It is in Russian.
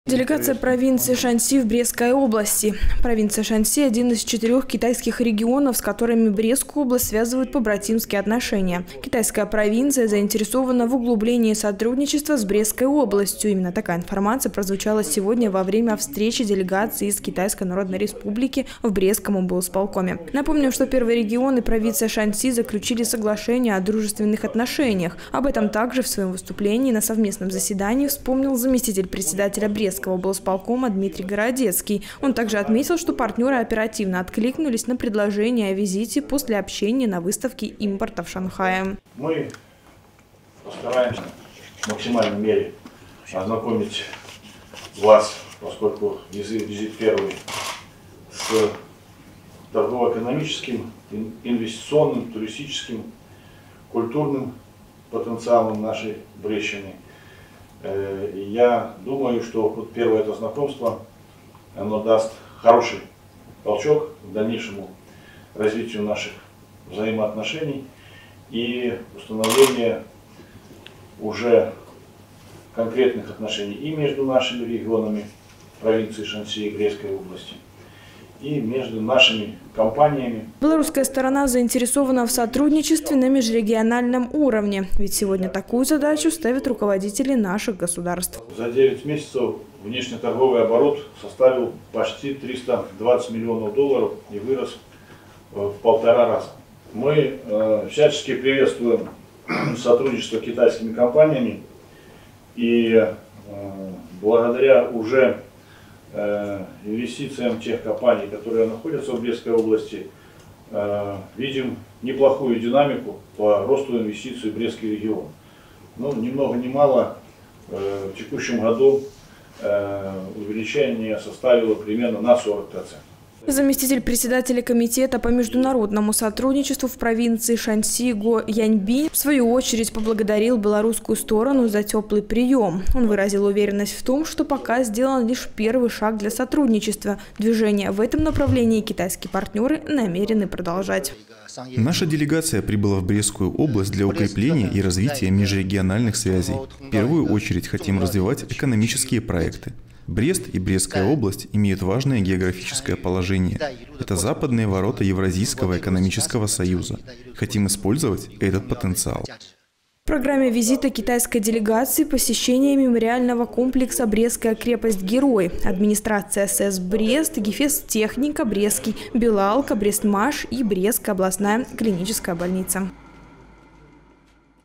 Делегация провинции Шаньси в Брестской области. Провинция Шаньси – один из 4 китайских регионов, с которыми Брестскую область связывают побратимские отношения. Китайская провинция заинтересована в углублении сотрудничества с Брестской областью. Именно такая информация прозвучала сегодня во время встречи делегации из Китайской Народной Республики в Брестском облсполкоме. Напомним, что первый регион и провинция Шаньси заключили соглашение о дружественных отношениях. Об этом также в своем выступлении на совместном заседании вспомнил заместитель председателя Брестского облсполкома Дмитрий Городецкий. Он также отметил, что партнеры оперативно откликнулись на предложение о визите после общения на выставке импорта в Шанхае. Мы постараемся в максимальной мере ознакомить вас, поскольку визит первый, с торгово-экономическим, инвестиционным, туристическим, культурным потенциалом нашей Брестщины. Я думаю, что вот первое это знакомство, оно даст хороший толчок к дальнейшему развитию наших взаимоотношений и установление уже конкретных отношений и между нашими регионами провинции Шаньси и Брестской области, и между нашими компаниями. Белорусская сторона заинтересована в сотрудничестве на межрегиональном уровне, ведь сегодня такую задачу ставят руководители наших государств. За 9 месяцев внешнеторговый оборот составил почти 320 миллионов долларов и вырос в 1,5 раза. Мы всячески приветствуем сотрудничество с китайскими компаниями и благодаря уже инвестициям тех компаний, которые находятся в Брестской области, видим неплохую динамику по росту инвестиций в Брестский регион. Но ни много ни мало в текущем году увеличение составило примерно на 40%. Заместитель председателя комитета по международному сотрудничеству в провинции Шаньси Го Яньбинь в свою очередь поблагодарил белорусскую сторону за теплый прием. Он выразил уверенность в том, что пока сделан лишь первый шаг для сотрудничества. Движение в этом направлении китайские партнеры намерены продолжать. Наша делегация прибыла в Брестскую область для укрепления и развития межрегиональных связей. В первую очередь хотим развивать экономические проекты. Брест и Брестская область имеют важное географическое положение. Это западные ворота Евразийского экономического союза. Хотим использовать этот потенциал. В программе визита китайской делегации посещение мемориального комплекса «Брестская крепость-герой», администрация СС Брест, Гефест-техника, Брестский Белалка, Брестмаш и Брестская областная клиническая больница.